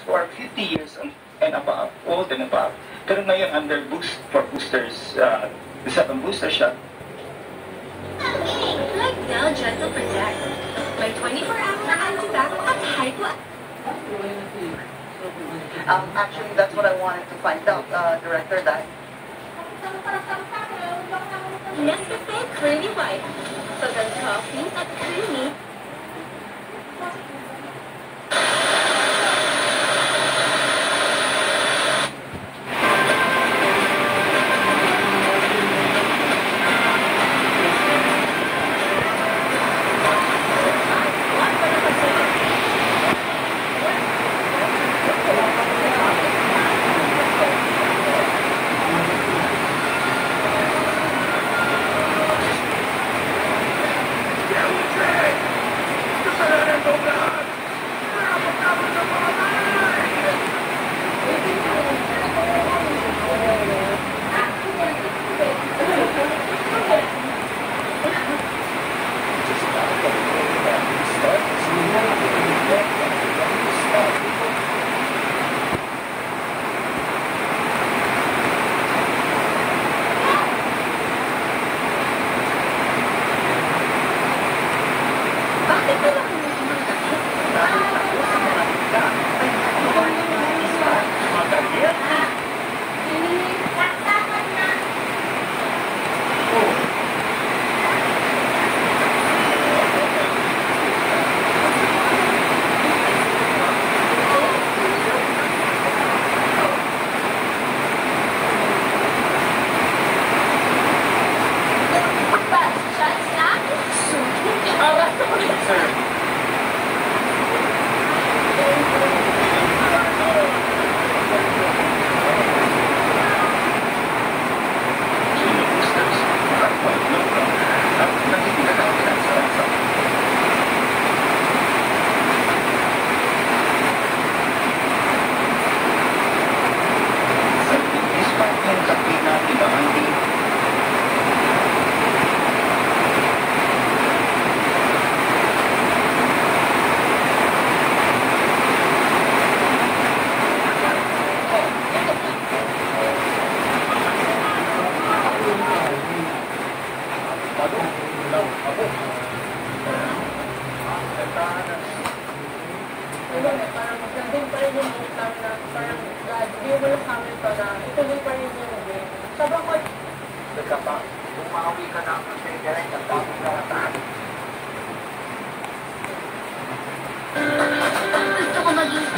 for 50 years and above, old and above. Pero ngayon, under boost for boosters, the second booster shot. Like now, Gentle Protect. May 24-hour antibac at HALLYPOP. Actually, that's what I wanted to find out, Director, that Nescafe Creamy White. Pagod coffee at creamy. Parang nandun pa rin yung utang na parang giwala sa amin pa na ituloy pa rin yung game. Sabang ko, kapag bumawi ka na ang direct at tapos karatahan. Gusto ko maging